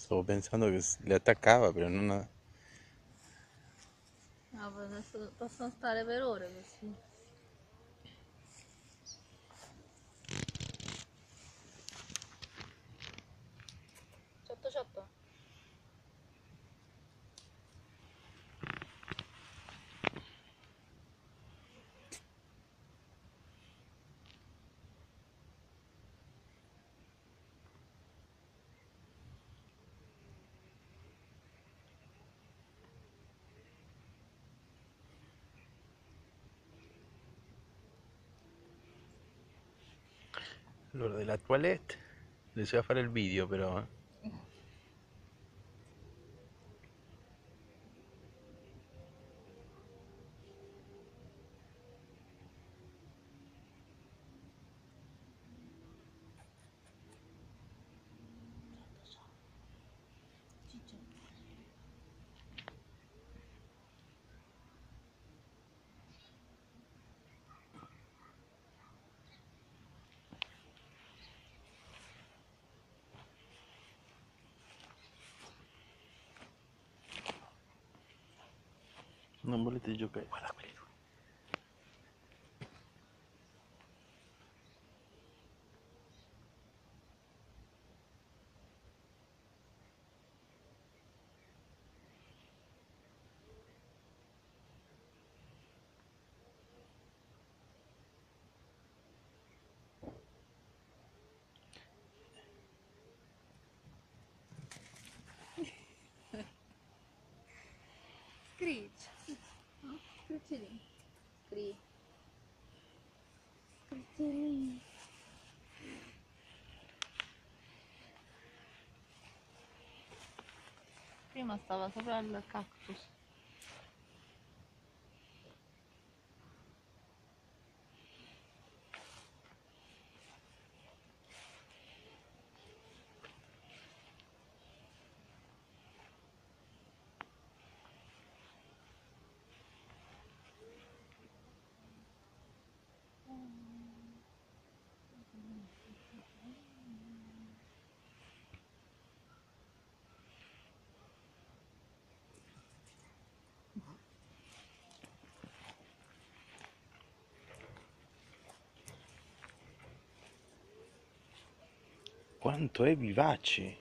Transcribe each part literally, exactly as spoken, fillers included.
Stavo pensando che s- le attaccava, però non... No, adesso possono stare per ore così. Ciotto ciotto. Allora, della toilette, bisogna fare il video però, eh. Ciccio. Non volete giocare? Guarda quelli due. Screech. No? Screechini. Scree. Screechini. Prima stava sopra il cactus. Quanto è vivace!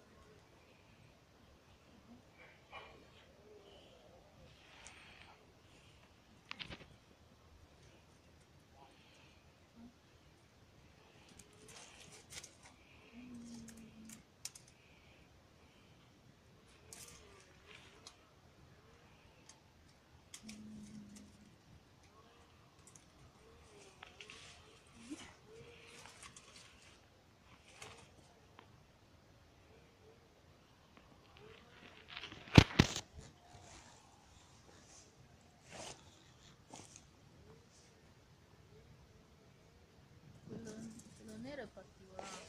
Quello, quello nero è particolare.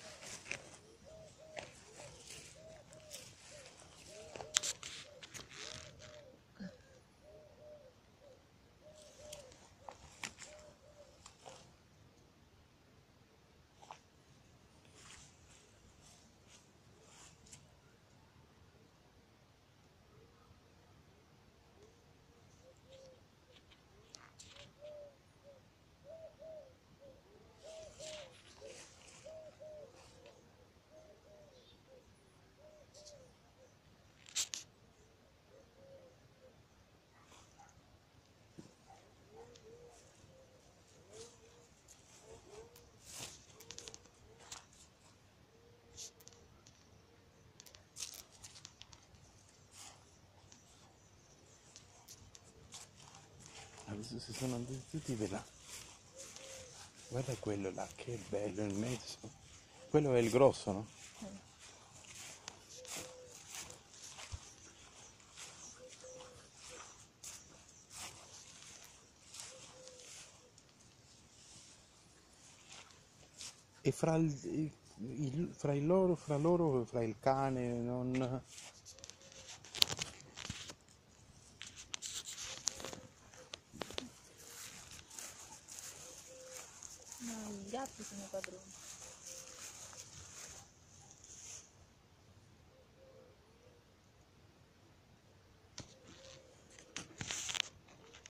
Adesso si sono andati tutti per là. Guarda quello là, che bello in mezzo. Quello è il grosso, no? E fra il, il- fra il loro, fra loro, fra il cane, non... No, i gatti sono i padroni.